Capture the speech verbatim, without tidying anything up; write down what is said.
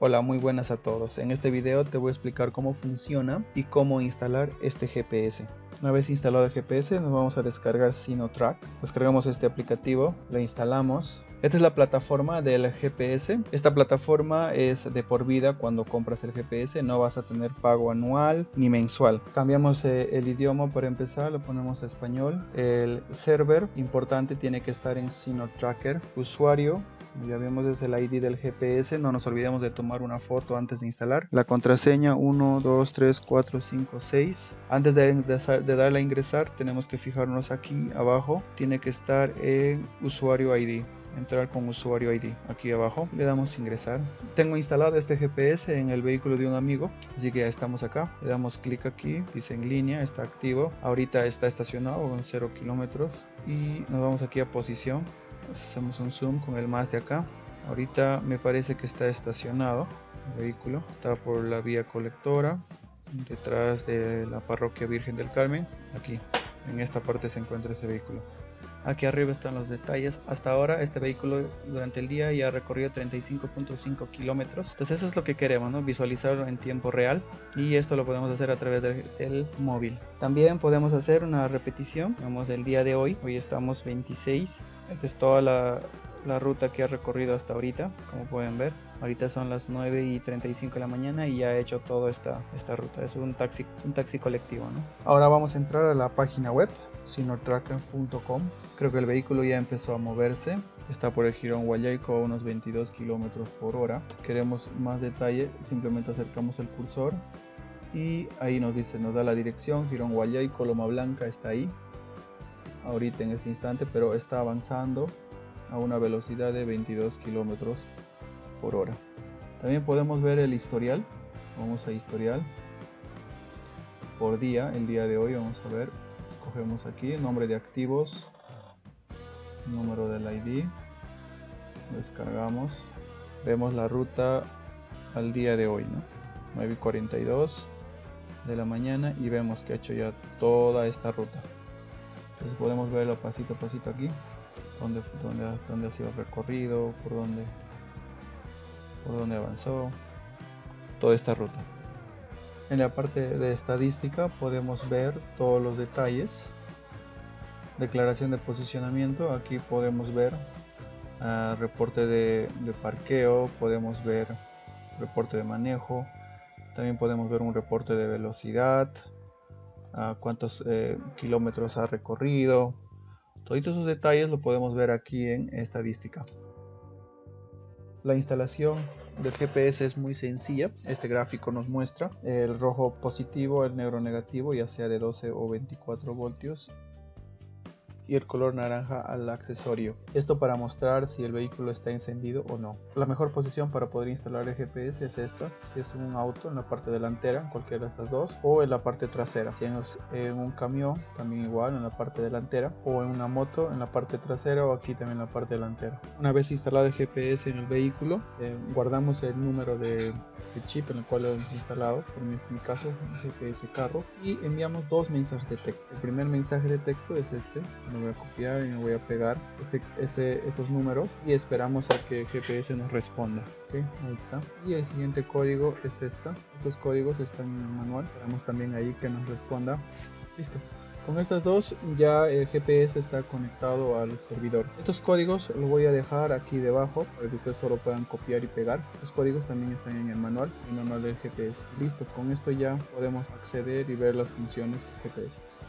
Hola, muy buenas a todos. En este video te voy a explicar cómo funciona y cómo instalar este G P S. Una vez instalado el G P S, nos vamos a descargar Sinotrack. Descargamos este aplicativo, lo instalamos. Esta es la plataforma del G P S. Esta plataforma es de por vida. Cuando compras el G P S no vas a tener pago anual ni mensual. Cambiamos eh, el idioma para empezar, lo ponemos a español. El server importante tiene que estar en Sinotracker. Usuario, ya vemos desde el I D del G P S, no nos olvidemos de tomar una foto antes de instalar. La contraseña uno, dos, tres, cuatro, cinco, seis. Antes de, de, de darle a ingresar tenemos que fijarnos aquí abajo, tiene que estar en usuario I D. Entrar con usuario I D, aquí abajo le damos ingresar. Tengo instalado este G P S en el vehículo de un amigo, así que ya estamos acá. Le damos clic aquí, dice en línea, está activo. Ahorita está estacionado en cero kilómetros y nos vamos aquí a posición. Hacemos un zoom con el más de acá. Ahorita me parece que está estacionado el vehículo, está por la vía colectora, detrás de la parroquia Virgen del Carmen. Aquí en esta parte se encuentra ese vehículo. Aquí arriba están los detalles. Hasta ahora este vehículo durante el día ya ha recorrido treinta y cinco punto cinco kilómetros. Entonces eso es lo que queremos, ¿no? Visualizarlo en tiempo real, y esto lo podemos hacer a través del, del móvil. También podemos hacer una repetición, vamos, del día de hoy. Hoy estamos veintiséis. Esta es toda la, la ruta que ha recorrido hasta ahorita, como pueden ver. Ahorita son las nueve y treinta y cinco de la mañana y ya ha hecho toda esta, esta ruta. Es un taxi, un taxi colectivo, ¿no? Ahora vamos a entrar a la página web sinotracker punto com. Creo que el vehículo ya empezó a moverse. Está por el Jirón Guayaico a unos veintidós kilómetros por hora. Queremos más detalle, simplemente acercamos el cursor y ahí nos dice, nos da la dirección. Jirón Guayaico, Loma Blanca está ahí ahorita en este instante, pero está avanzando a una velocidad de veintidós kilómetros por hora. También podemos ver el historial. Vamos a historial por día. El día de hoy vamos a ver, escogemos aquí nombre de activos, número del I D, lo descargamos, vemos la ruta al día de hoy, ¿no? nueve y cuarenta y dos de la mañana, y vemos que ha hecho ya toda esta ruta. Entonces podemos verlo pasito a pasito aquí, donde, donde, donde ha sido el recorrido, por donde, por donde avanzó, toda esta ruta. En la parte de estadística podemos ver todos los detalles. Declaración de posicionamiento, aquí podemos ver uh, reporte de, de parqueo, podemos ver reporte de manejo, también podemos ver un reporte de velocidad, uh, cuántos eh, kilómetros ha recorrido. Todos esos detalles lo podemos ver aquí en estadística. La instalación del G P S es muy sencilla. Este gráfico nos muestra el rojo positivo, el negro negativo, ya sea de doce o veinticuatro voltios, y el color naranja al accesorio. Esto para mostrar si el vehículo está encendido o no. La mejor posición para poder instalar el G P S es esta: si es un auto, en la parte delantera, cualquiera de estas dos, o en la parte trasera. Si es en un camión, también igual en la parte delantera, o en una moto en la parte trasera, o aquí también en la parte delantera. Una vez instalado el G P S en el vehículo, eh, guardamos el número de, de chip en el cual lo hemos instalado, en mi caso G P S carro, y enviamos dos mensajes de texto. El primer mensaje de texto es este. Me voy a copiar y me voy a pegar este, este, estos números, y esperamos a que el G P S nos responda. Okay, ahí está. Y el siguiente código es esta. Estos códigos están en el manual. Esperamos también ahí que nos responda. Listo. Con estas dos ya el G P S está conectado al servidor. Estos códigos los voy a dejar aquí debajo para que ustedes solo puedan copiar y pegar. Estos códigos también están en el manual, el manual del G P S. Listo, con esto ya podemos acceder y ver las funciones del G P S.